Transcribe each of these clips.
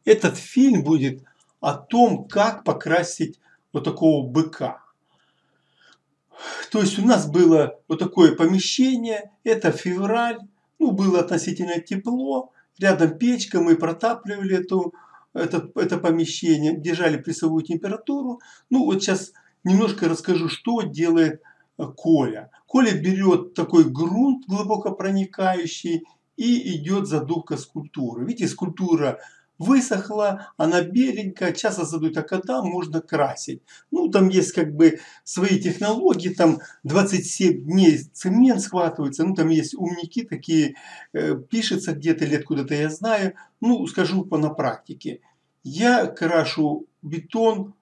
Этот фильм будет о том, как покрасить вот такого быка. То есть у нас было вот такое помещение, это февраль, ну, было относительно тепло, рядом печка, мы протапливали это помещение, держали плюсовую температуру. Ну, вот сейчас немножко расскажу, что делает Коля. Коля берет такой грунт глубоко проникающий и идет задувка скульптуры. Видите, скульптура высохла, она беленькая, часто задают, а когда можно красить. Ну, там есть как бы свои технологии, там 27 дней цемент схватывается, ну, там есть умники такие, пишется где-то или откуда-то я знаю. Ну, скажу на практике. Я крашу бетон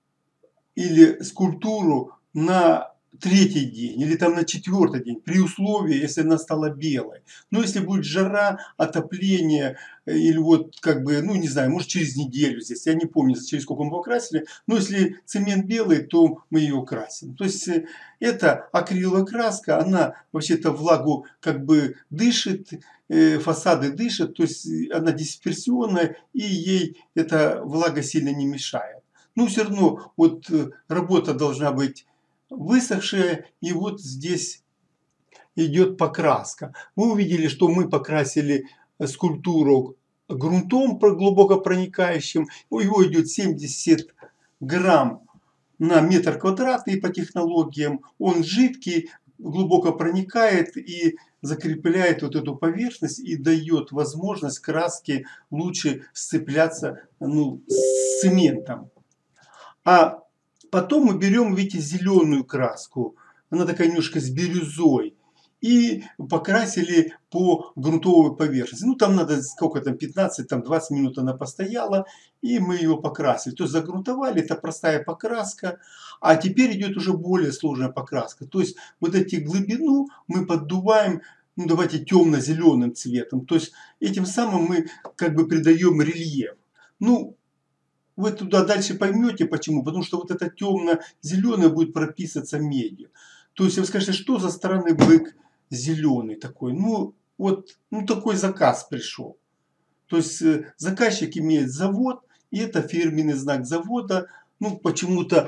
или скульптуру на третий день или там на четвертый день, при условии, если она стала белой. Но если будет жара, отопление, или вот как бы, ну не знаю, может через неделю здесь, я не помню, через сколько мы покрасили, но если цемент белый, то мы ее красим. То есть это акриловая краска, она вообще-то влагу как бы дышит, фасады дышат, то есть она дисперсионная, и ей эта влага сильно не мешает. Ну, все равно, вот работа должна быть высохшая, и вот здесь идет покраска. Вы увидели, что мы покрасили скульптуру грунтом глубоко проникающим. У него идет 70 грамм на метр квадратный по технологиям. Он жидкий, глубоко проникает и закрепляет вот эту поверхность и дает возможность краске лучше сцепляться, ну, с цементом. А потом мы берем, видите, зеленую краску. Она такая немножко с бирюзой. И покрасили по грунтовой поверхности. Ну, там надо, сколько там, 15, там 20 минут она постояла. И мы ее покрасили. То есть загрунтовали, это простая покраска. А теперь идет уже более сложная покраска. То есть вот эти глубину мы поддуваем, ну, давайте темно-зеленым цветом. То есть этим самым мы как бы придаем рельеф. Ну, вы туда дальше поймете почему. Потому что вот это темно-зеленое будет прописываться медью. То есть вы скажете, что за странный бык зеленый такой? Ну, вот ну, такой заказ пришел. То есть заказчик имеет завод, и это фирменный знак завода. Ну, почему-то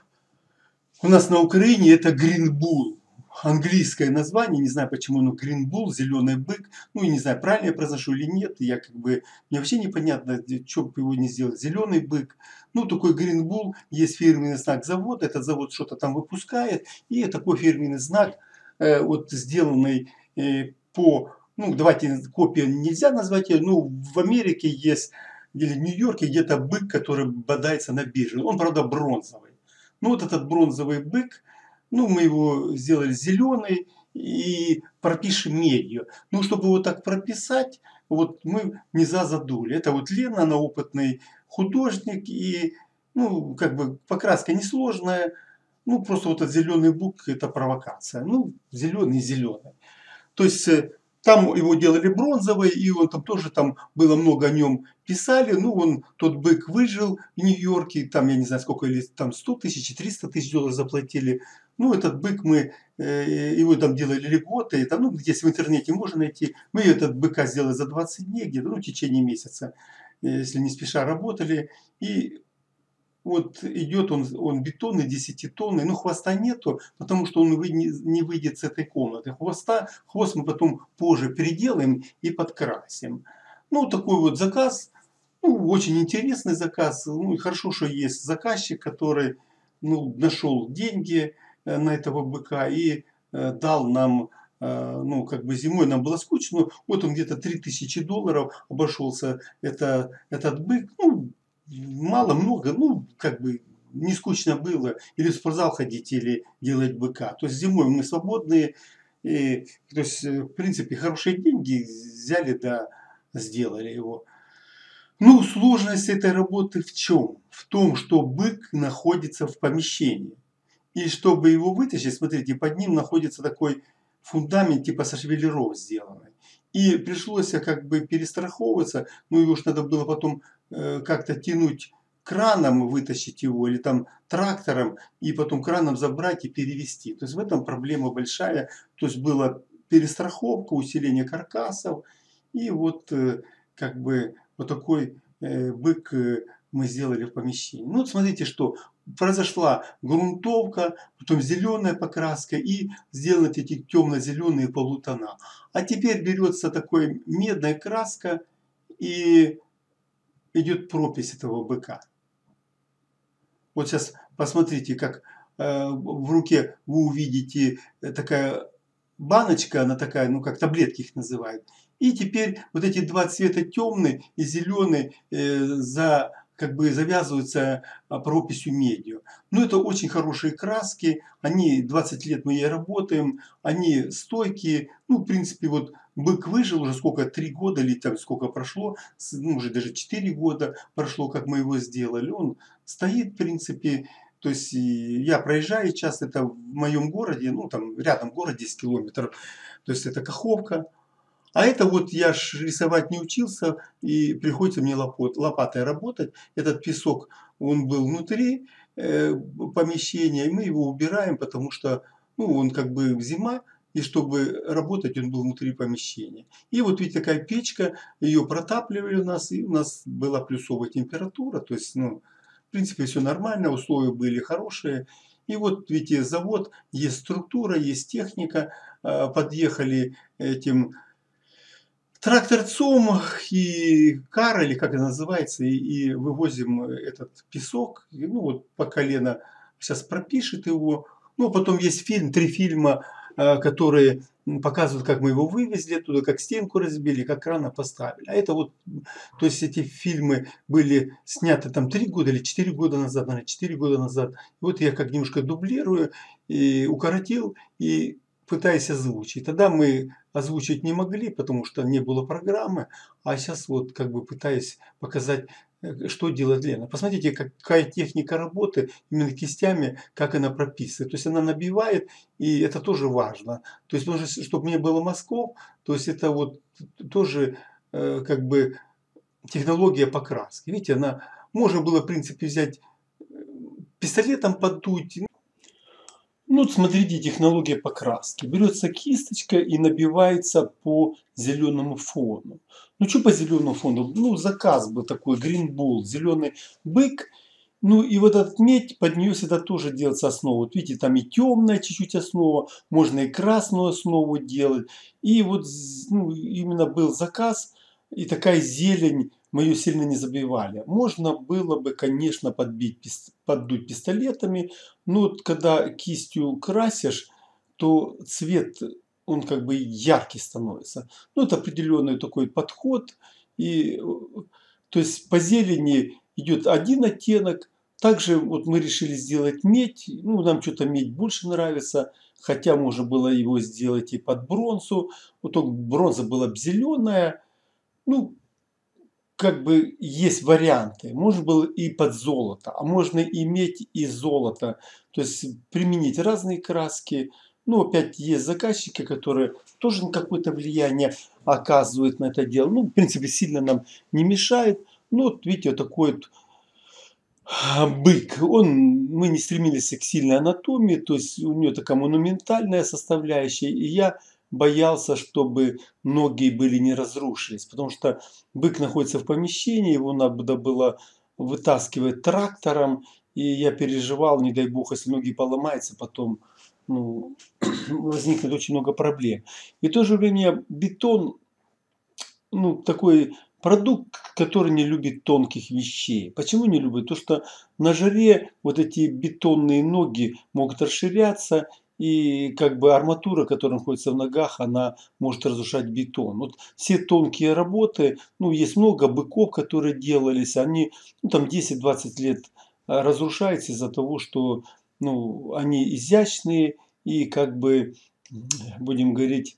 у нас на Украине это Green Bull. Английское название, не знаю почему, но Green Bull, зеленый бык. Ну, и не знаю, правильно я произношу или нет. Я как бы, мне вообще непонятно, что бы его не сделать. Зеленый бык. Ну, такой Green Bull, есть фирменный знак завода. Этот завод что-то там выпускает. И такой фирменный знак, вот сделанный по, ну, давайте, копия нельзя назвать ее, ну, в Америке есть, или в Нью-Йорке где-то бык, который бодается на бирже. Он, правда, бронзовый. Ну, вот этот бронзовый бык, ну, мы его сделали зеленый и пропишем медью. Ну, чтобы вот так прописать, вот мы низа задули. Это вот Лена, она опытный художник, и, ну, как бы покраска несложная. Ну, просто вот этот зеленый бык – это провокация. Ну, зеленый. То есть там его делали бронзовый, и он там тоже, там было много о нем писали. Ну, он, тот бык выжил в Нью-Йорке, там, я не знаю, сколько, или там 100 тысяч, 300 тысяч долларов заплатили. Ну, этот бык мы, его там делали льготы, там, ну, здесь в интернете можно найти. Мы этот быка сделали за 20 дней где-то, ну, в течение месяца, если не спеша работали. И вот идет он бетонный, 10-тонный, но хвоста нету, потому что он не выйдет с этой комнаты. Хвост мы потом позже переделаем и подкрасим. Ну, такой вот заказ, ну, очень интересный заказ. Ну, и хорошо, что есть заказчик, который, ну, нашел деньги на этого быка и дал нам, ну, как бы зимой нам было скучно, вот он где-то 3000 долларов обошелся, этот бык, ну, мало-много, ну, как бы не скучно было, или в спортзал ходить, или делать быка. То есть зимой мы свободные, и, то есть, в принципе, хорошие деньги взяли, да, сделали его. Ну, сложность этой работы в чем? В том, что бык находится в помещении. И чтобы его вытащить, смотрите, под ним находится такой фундамент типа со швеллеров сделанный. И пришлось как бы перестраховываться, ну его ж надо было потом как-то тянуть краном, вытащить его, или там трактором, и потом краном забрать и перевести. То есть в этом проблема большая. То есть была перестраховка, усиление каркасов, и вот как бы вот такой бык мы сделали в помещении. Ну, вот смотрите, что произошла грунтовка, потом зеленая покраска и сделаны эти темно-зеленые полутона. А теперь берется такой медная краска и идет пропись этого быка. Вот сейчас посмотрите, как в руке вы увидите такая баночка, она такая, ну как таблетки их называют. И теперь вот эти два цвета, темный и зеленый, как бы завязываются прописью медью. Ну это очень хорошие краски, они 20 лет мы ей работаем, они стойкие. Ну в принципе вот бык выжил уже сколько, 3 года или там сколько прошло, ну уже даже 4 года прошло, как мы его сделали. Он стоит в принципе. То есть я проезжаю часто, это в моем городе, ну там рядом город 10 километров, то есть это Каховка. А это вот я ж рисовать не учился, и приходится мне лопатой работать. Этот песок, он был внутри помещения, и мы его убираем, потому что ну, он как бы зима, и чтобы работать, он был внутри помещения. И вот видите, такая печка, ее протапливали у нас, и у нас была плюсовая температура, то есть, ну, в принципе, все нормально, условия были хорошие. И вот видите, завод, есть структура, есть техника, подъехали этим тракторцом и кар, или как это называется, и вывозим этот песок, и, ну вот по колено сейчас пропишет его. Ну, потом есть фильм, 3 фильма, которые показывают, как мы его вывезли оттуда, как стенку разбили, как крана поставили. А это вот, то есть эти фильмы были сняты там 3 года или 4 года назад, наверное, 4 года назад. И вот я как немножко дублирую, и укоротил, и пытаясь озвучить. Тогда мы озвучить не могли, потому что не было программы, а сейчас вот как бы пытаюсь показать, что делает Лена. Посмотрите, какая техника работы именно кистями, как она прописывает. То есть она набивает, и это тоже важно. То есть нужно, чтобы не было мазков, то есть это вот тоже как бы технология покраски. Видите, она можно было в принципе взять пистолетом подуть. Ну, вот смотрите, технология покраски. Берется кисточка и набивается по зеленому фону. Ну, что по зеленому фону? Ну, заказ был такой, Green Bull, зеленый бык. Ну, и вот этот медь, под нее всегда тоже делается основа. Вот видите, там и темная чуть-чуть основа, можно и красную основу делать. И вот ну, именно был заказ, и такая зелень, мы ее сильно не забивали. Можно было бы, конечно, поддуть пистолетами, но вот когда кистью красишь, то цвет, он как бы яркий становится. Ну, это определенный такой подход. И, то есть по зелени идет один оттенок. Также вот мы решили сделать медь. Ну, нам что-то медь больше нравится. Хотя можно было его сделать и под бронзу. Вот только бронза была бы зеленая. Ну, как бы есть варианты. Можно было и под золото, а можно иметь и золото. То есть применить разные краски. Ну, опять есть заказчики, которые тоже какое-то влияние оказывают на это дело. Ну, в принципе, сильно нам не мешает. Ну, вот видите, вот такой вот бык. Мы не стремились к сильной анатомии, то есть у нее такая монументальная составляющая. И я боялся, чтобы ноги были не разрушились, потому что бык находится в помещении, его надо было вытаскивать трактором, и я переживал, не дай бог, если ноги поломаются, потом ну, возникнет очень много проблем. И в то же время бетон, ну, такой продукт, который не любит тонких вещей. Почему не любит? Потому что на жаре вот эти бетонные ноги могут расширяться, и как бы арматура, которая находится в ногах, она может разрушать бетон. Вот все тонкие работы, ну, есть много быков, которые делались, они ну, там 10-20 лет разрушаются из-за того, что ну, они изящные и как бы, будем говорить,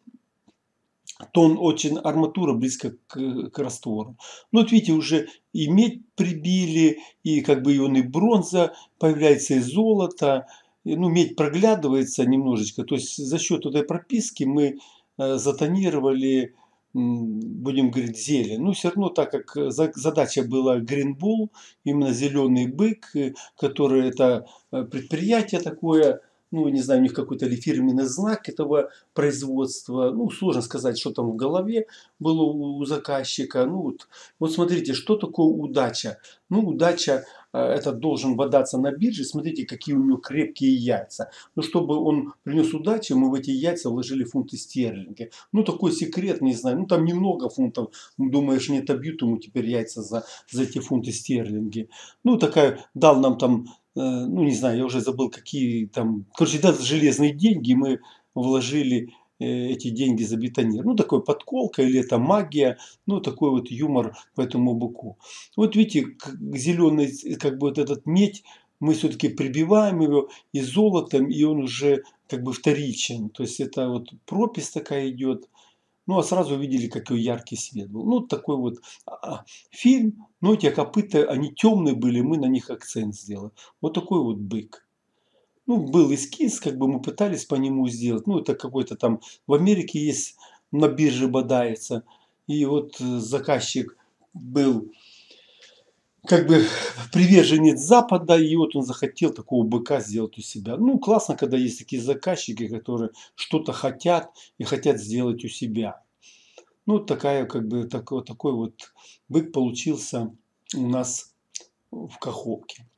тон очень арматура близко к раствору. Ну вот видите, уже и медь прибили, и как бы и он и бронза, появляется и золото. Ну, медь проглядывается немножечко. То есть за счет этой прописки мы затонировали, будем говорить, зелень. Ну, все равно, так как задача была Green Bull, именно зеленый бык, который это предприятие такое, ну, не знаю, у них какой-то ли фирменный знак этого производства. Ну, сложно сказать, что там в голове было у заказчика. Ну, вот смотрите, что такое удача? Ну, удача это должен бодаться на бирже. Смотрите, какие у него крепкие яйца. Ну, чтобы он принес удачу, мы в эти яйца вложили фунты стерлинги. Ну, такой секрет, не знаю. Ну, там немного фунтов. Думаешь, не отобьют ему теперь яйца за эти фунты стерлинги. Ну, такая, дал нам там, ну, не знаю, я уже забыл, какие там, короче, дал железные деньги, мы вложили эти деньги забетонировали. Ну, такой подколка или это магия, ну, такой вот юмор по этому быку. Вот видите, зеленый, как бы вот этот медь, мы все-таки прибиваем его и золотом, и он уже как бы вторичен. То есть это вот пропись такая идет. Ну, а сразу видели, какой яркий свет был. Ну, такой вот фильм. Ну, эти копыта, они темные были, мы на них акцент сделали. Вот такой вот бык. Ну, был эскиз, как бы мы пытались по нему сделать. Ну, это какой-то там в Америке есть, на бирже бодается. И вот заказчик был как бы приверженец Запада, и вот он захотел такого быка сделать у себя. Ну, классно, когда есть такие заказчики, которые что-то хотят и хотят сделать у себя. Ну, вот такая, как бы, такой вот бык получился у нас в Каховке.